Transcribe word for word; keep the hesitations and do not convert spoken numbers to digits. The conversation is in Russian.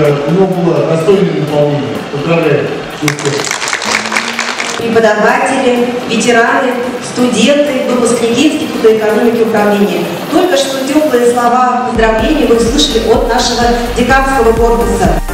у него было достойное наполнение. Поздравляю. Преподаватели, ветераны, студенты, выпускники Института экономики и управления. Только что теплые слова поздравления вы услышали от нашего деканского корпуса.